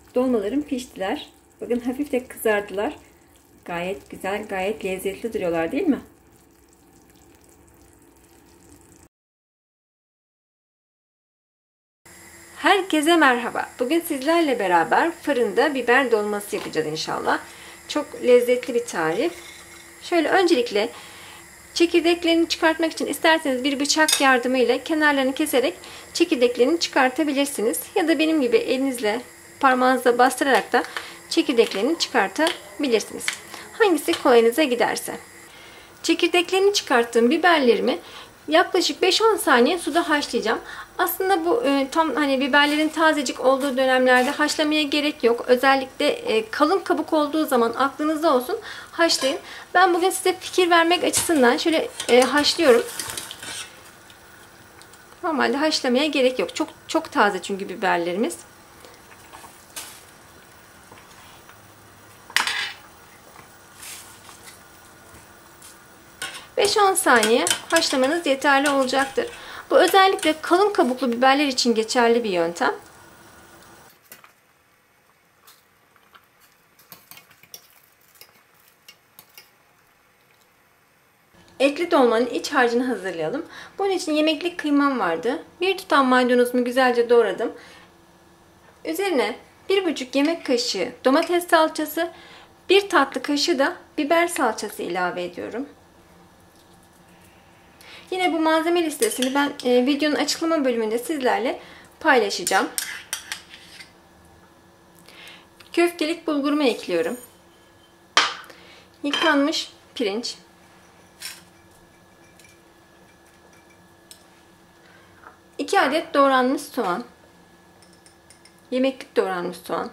Dolmalarım piştiler. Bakın hafif de kızardılar. Gayet güzel, gayet lezzetli duruyorlar değil mi? Herkese merhaba. Bugün sizlerle beraber fırında biber dolması yapacağız inşallah. Çok lezzetli bir tarif. Şöyle öncelikle çekirdeklerini çıkartmak için isterseniz bir bıçak yardımıyla kenarlarını keserek çekirdeklerini çıkartabilirsiniz. Ya da benim gibi elinizle parmağınızla bastırarak da çekirdeklerini çıkartabilirsiniz. Hangisi kolayınıza giderse. Çekirdeklerini çıkarttığım biberlerimi yaklaşık 5-10 saniye suda haşlayacağım. Aslında bu tam hani biberlerin tazecik olduğu dönemlerde haşlamaya gerek yok. Özellikle kalın kabuk olduğu zaman aklınızda olsun, haşlayın. Ben bugün size fikir vermek açısından şöyle haşlıyorum. Normalde haşlamaya gerek yok. Çok taze çünkü biberlerimiz. ...5-10 saniye haşlamanız yeterli olacaktır. Bu özellikle kalın kabuklu biberler için geçerli bir yöntem. Etli dolmanın iç harcını hazırlayalım. Bunun için yemeklik kıymam vardı. Bir tutam maydanozumu güzelce doğradım. Üzerine 1,5 yemek kaşığı domates salçası, 1 tatlı kaşığı da biber salçası ilave ediyorum. Yine bu malzeme listesini ben videonun açıklama bölümünde sizlerle paylaşacağım. Köftelik bulgurumu ekliyorum. Yıkanmış pirinç. 2 adet doğranmış soğan. Yemeklik doğranmış soğan.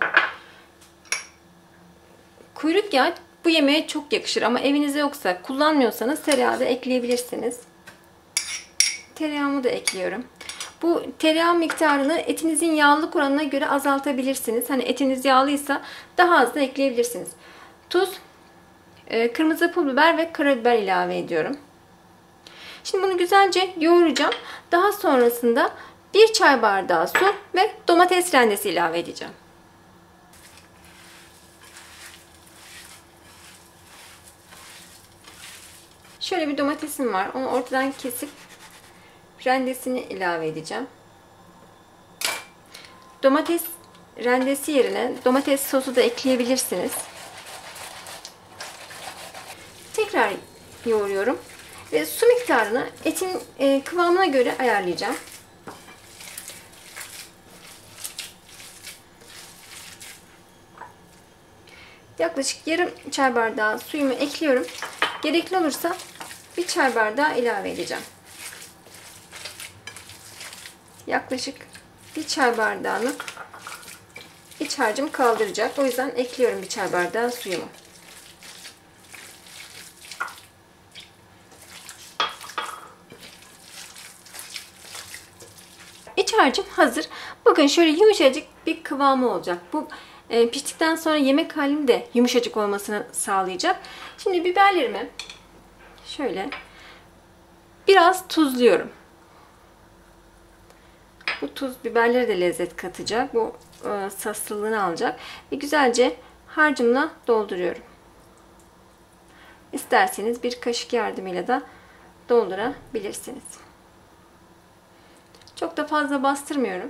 Kuyruk yağı bu yemeğe çok yakışır ama evinizde yoksa, kullanmıyorsanız tereyağı da ekleyebilirsiniz. Tereyağımı da ekliyorum. Bu tereyağı miktarını etinizin yağlılık oranına göre azaltabilirsiniz. Hani etiniz yağlıysa daha az da ekleyebilirsiniz. Tuz, kırmızı pul biber ve karabiber ilave ediyorum. Şimdi bunu güzelce yoğuracağım. Daha sonrasında 1 çay bardağı su ve domates rendesi ilave edeceğim. Şöyle bir domatesim var. Onu ortadan kesip rendesini ilave edeceğim. Domates rendesi yerine domates sosu da ekleyebilirsiniz. Tekrar yoğuruyorum ve su miktarını etin kıvamına göre ayarlayacağım. Yaklaşık yarım çay bardağı suyumu ekliyorum. Gerekli olursa 1 çay bardağı ilave edeceğim. Yaklaşık 1 çay bardağını iç harcım kaldıracak. O yüzden ekliyorum 1 çay bardağı suyumu. İç harcım hazır. Bakın şöyle yumuşacık bir kıvamı olacak. Bu piştikten sonra yemek halini de yumuşacık olmasını sağlayacak. Şimdi biberlerimi şöyle biraz tuzluyorum. Bu tuz biberlere de lezzet katacak. Bu saslılığını alacak. Ve güzelce harcımla dolduruyorum. İsterseniz bir kaşık yardımıyla da doldurabilirsiniz. Çok da fazla bastırmıyorum.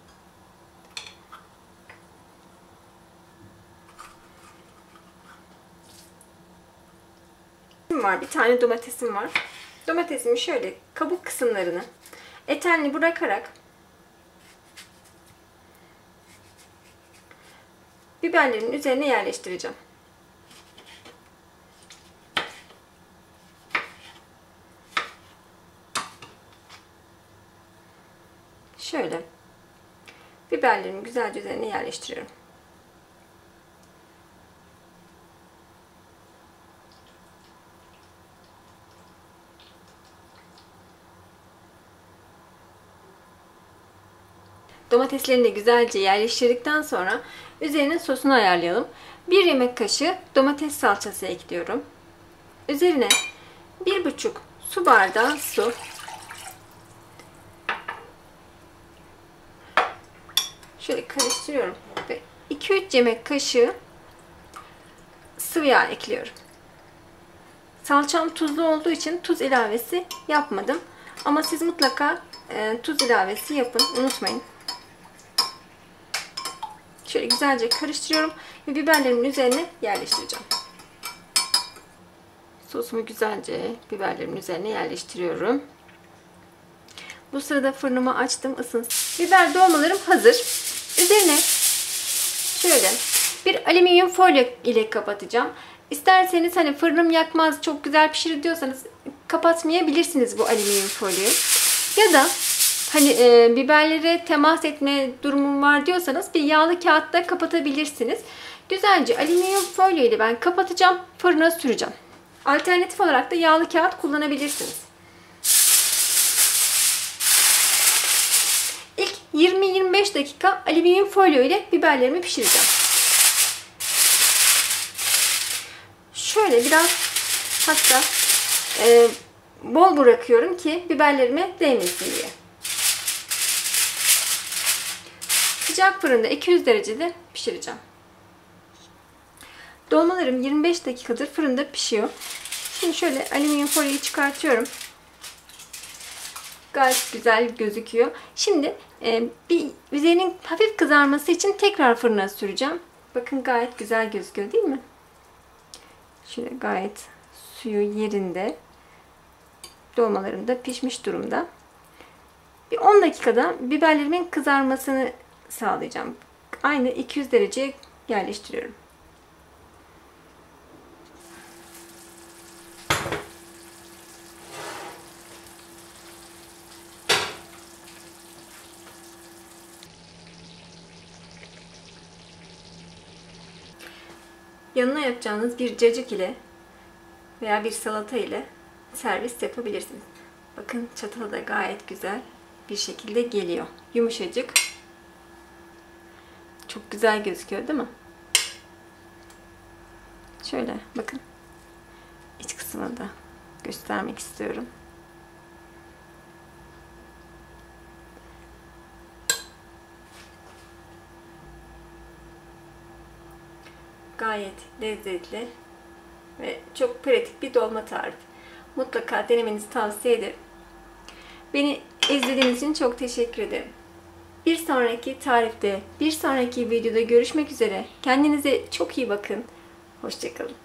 Bir tane domatesim var. Domatesimi şöyle kabuk kısımlarını etenli bırakarak biberlerin üzerine yerleştireceğim. Şöyle biberlerimi güzelce üzerine yerleştiriyorum. Domateslerini de güzelce yerleştirdikten sonra üzerine sosunu ayarlayalım. 1 yemek kaşığı domates salçası ekliyorum. Üzerine 1,5 su bardağı su. Şöyle karıştırıyorum ve 2-3 yemek kaşığı sıvı yağ ekliyorum. Salçam tuzlu olduğu için tuz ilavesi yapmadım. Ama siz mutlaka tuz ilavesi yapın. Unutmayın. Şöyle güzelce karıştırıyorum ve biberlerimin üzerine yerleştireceğim. Sosumu güzelce biberlerimin üzerine yerleştiriyorum. Bu sırada fırınımı açtım, ısınsın. Biber dolmalarım hazır. Üzerine şöyle bir alüminyum folyo ile kapatacağım. İsterseniz hani fırınım yakmaz, çok güzel pişirir diyorsanız kapatmayabilirsiniz bu alüminyum folyoyu. Ya da hani biberlere temas etme durumum var diyorsanız bir yağlı kağıtta kapatabilirsiniz. Güzelce alüminyum folyo ile ben kapatacağım, fırına süreceğim. Alternatif olarak da yağlı kağıt kullanabilirsiniz. İlk 20-25 dakika alüminyum folyo ile biberlerimi pişireceğim. Şöyle biraz hatta bol bırakıyorum ki biberlerime değmesin diye. Sıcak fırında 200 derecede pişireceğim. Dolmalarım 25 dakikadır fırında pişiyor. Şimdi şöyle alüminyum folyoyu çıkartıyorum. Gayet güzel gözüküyor. Şimdi bir üzerinin hafif kızarması için tekrar fırına süreceğim. Bakın gayet güzel gözüküyor değil mi? Şöyle gayet suyu yerinde. Dolmalarım da pişmiş durumda. Bir 10 dakikada biberlerimin kızarmasını sağlayacağım. Aynı 200 dereceye yerleştiriyorum. Yanına yapacağınız bir cacık ile veya bir salata ile servis yapabilirsiniz. Bakın çatalı da gayet güzel bir şekilde geliyor. Yumuşacık. Çok güzel gözüküyor değil mi? Şöyle bakın. İç kısmını da göstermek istiyorum. Gayet lezzetli ve çok pratik bir dolma tarifi. Mutlaka denemenizi tavsiye ederim. Beni izlediğiniz için çok teşekkür ederim. Bir sonraki tarifte, bir sonraki videoda görüşmek üzere. Kendinize çok iyi bakın. Hoşça kalın.